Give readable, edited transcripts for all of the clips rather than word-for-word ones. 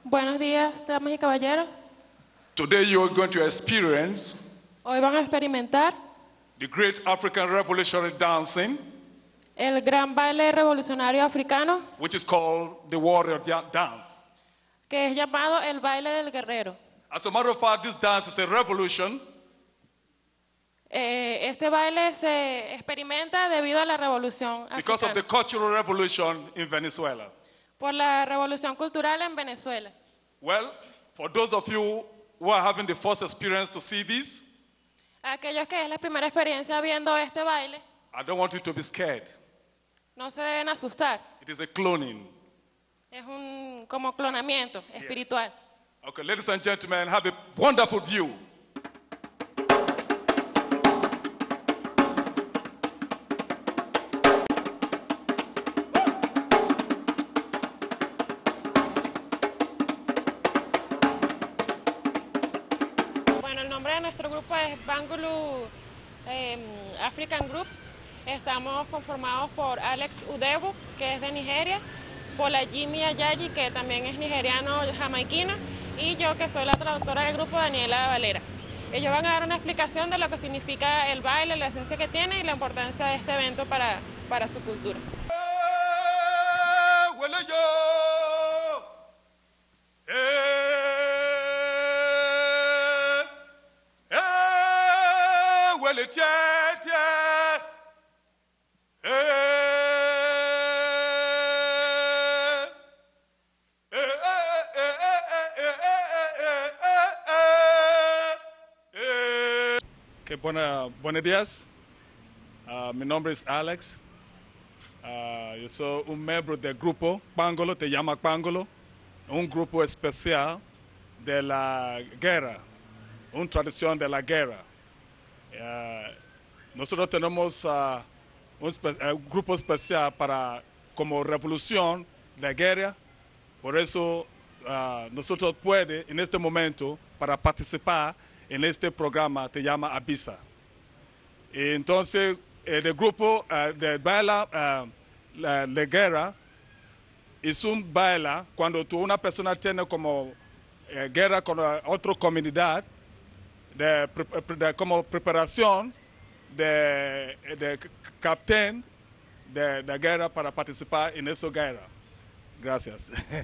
Buenos días, damas y caballeros. Today you are going to experience Hoy van a experimentar the great African revolutionary dancing, el gran baile revolucionario africano, which is called the warrior dance. que es llamado el baile del guerrero. As a matter of fact, this dance is a revolution Este baile se experimenta debido a la revolución because of the africana, cultural revolution in Venezuela. por la revolución cultural en Venezuela. Well, for those of you who are having the first experience to see this, Aquellos que es la primera experiencia viendo este baile, I don't want you to be scared. no se deben asustar. It is a cloning. Es un como clonamiento espiritual. Okay, ladies and gentlemen, have a wonderful view. Bueno, el nombre de nuestro grupo es Bangulu African Group. Estamos conformados por Alex Udebu, que es de Nigeria, por la Jimmy Ayayi, que también es nigeriano jamaiquino, y yo, que soy la traductora del grupo, Daniela Valera. Ellos van a dar una explicación de lo que significa el baile, la esencia que tiene y la importancia de este evento para su cultura. Buenos días. Mi nombre es Alex. Yo soy un miembro del grupo Pangolo, te llama Pangolo, un grupo especial de la guerra, una tradición de la guerra. Nosotros tenemos un grupo especial como revolución de guerra, por eso nosotros podemos en este momento para participar en este programa te llama Abisa. Entonces, el grupo de baila la guerra es un baila cuando una persona tiene como guerra con otra comunidad, como preparación de capitán de guerra para participar en esa guerra. Gracias.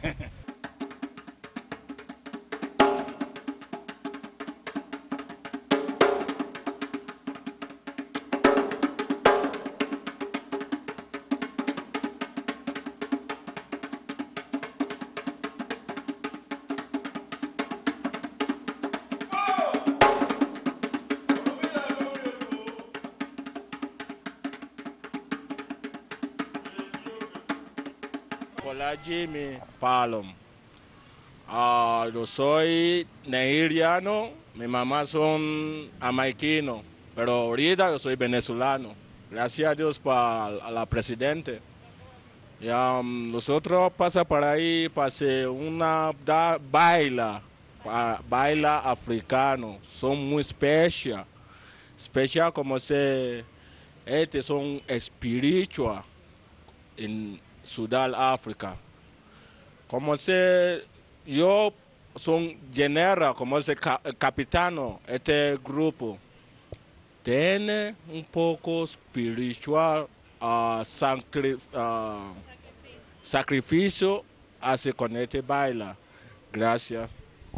Hola Jimmy Palom. Yo soy nigeriano, mi mamá son jamaiquino, pero ahorita yo soy venezolano. Gracias a Dios para la presidente. Ya, nosotros pasa por ahí, pase una baila africano, son muy especial como son espiritual en Sudáfrica. Como yo son general, como capitano, este grupo tiene un poco espiritual, sacrificio hace con este baila. Gracias.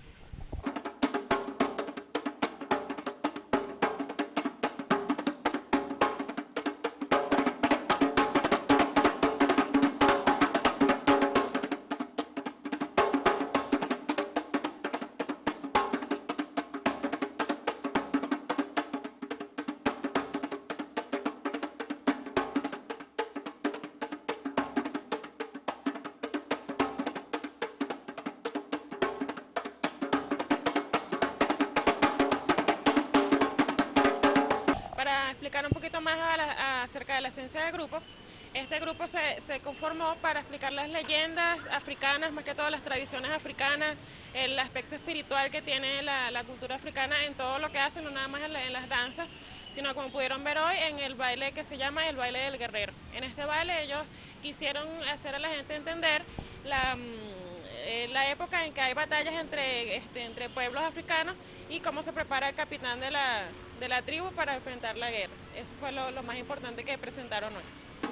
Explicar un poquito más acerca de la esencia del grupo. Este grupo se conformó para explicar las leyendas africanas, más que todo las tradiciones africanas, el aspecto espiritual que tiene la cultura africana en todo lo que hacen, no nada más en las danzas, sino como pudieron ver hoy en el baile que se llama el baile del guerrero. En este baile ellos quisieron hacer a la gente entender la época en que hay batallas entre pueblos africanos y cómo se prepara el capitán de la tribu para enfrentar la guerra. Eso fue lo más importante que presentaron hoy.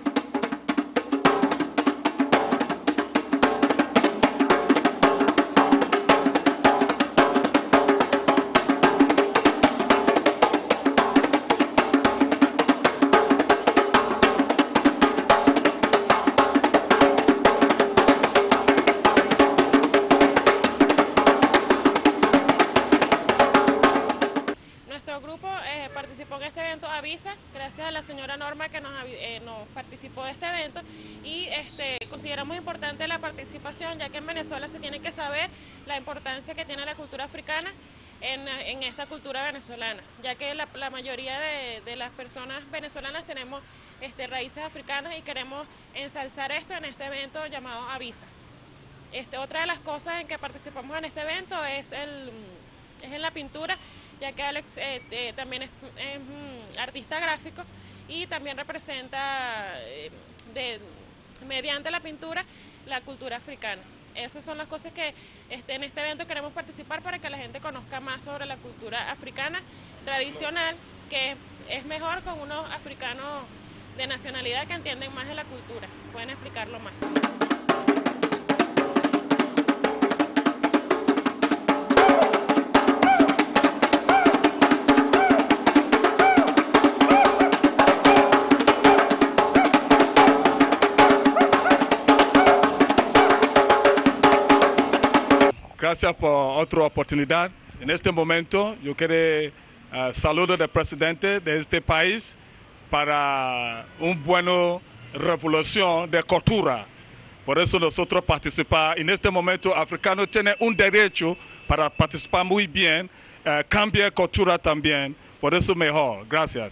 Nuestro grupo participó en este evento Avisa, gracias a la señora Norma que nos participó de este evento, y consideramos importante la participación, ya que en Venezuela se tiene que saber la importancia que tiene la cultura africana en esta cultura venezolana, ya que la mayoría de las personas venezolanas tenemos raíces africanas y queremos ensalzar esto en este evento llamado Avisa. Otra de las cosas en que participamos en este evento es en la pintura, ya que Alex también es artista gráfico y también representa mediante la pintura la cultura africana. Esas son las cosas que en este evento queremos participar para que la gente conozca más sobre la cultura africana tradicional, que es mejor con unos africanos de nacionalidad que entienden más de la cultura, pueden explicarlo más. Gracias por otra oportunidad. En este momento yo quiero saludar al presidente de este país para una buena revolución de cultura. Por eso nosotros participamos. En este momento, africanos tienen un derecho para participar muy bien, cambiar cultura también. Por eso mejor. Gracias.